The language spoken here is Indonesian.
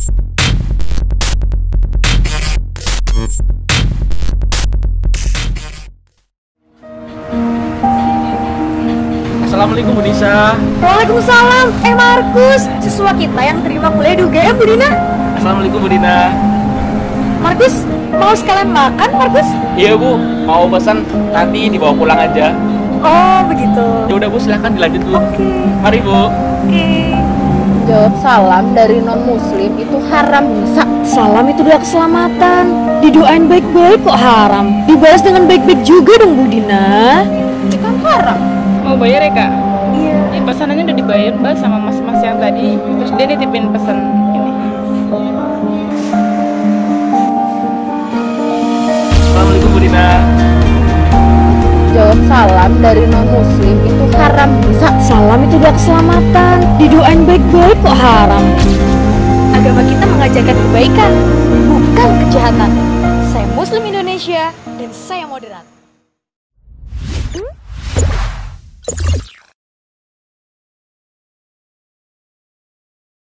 Assalamualaikum Bu Nisa. Waalaikumsalam. Markus, siswa kita yang terima kuliah di UGM, Bu Dina. Assalamualaikum Bu Dina. Markus, mau sekalian makan, Markus? Iya Bu, mau pesan nanti dibawa pulang aja. Oh, begitu. Ya udah Bu, silahkan dilanjut Bu. Oke. Mari Bu. Oke. Jawab salam dari non-muslim itu haram bisa. Salam itu doa keselamatan. Didoain baik-baik kok haram. Dibalas dengan baik-baik juga dong, Bu Dina. Itu kan haram. Mau bayar ya Kak? Iya. Ini pesanannya udah dibayar Mbak sama mas-mas yang tadi. Terus dia nitipin pesan ini. Assalamualaikum Bu Dina. Jawab salam dari non-muslim itu haram bisa. Salam itu doa keselamatan. Didoain baik-baik kok haram. Agama kita mengajarkan kebaikan, bukan kejahatan. Saya Muslim Indonesia dan saya moderat.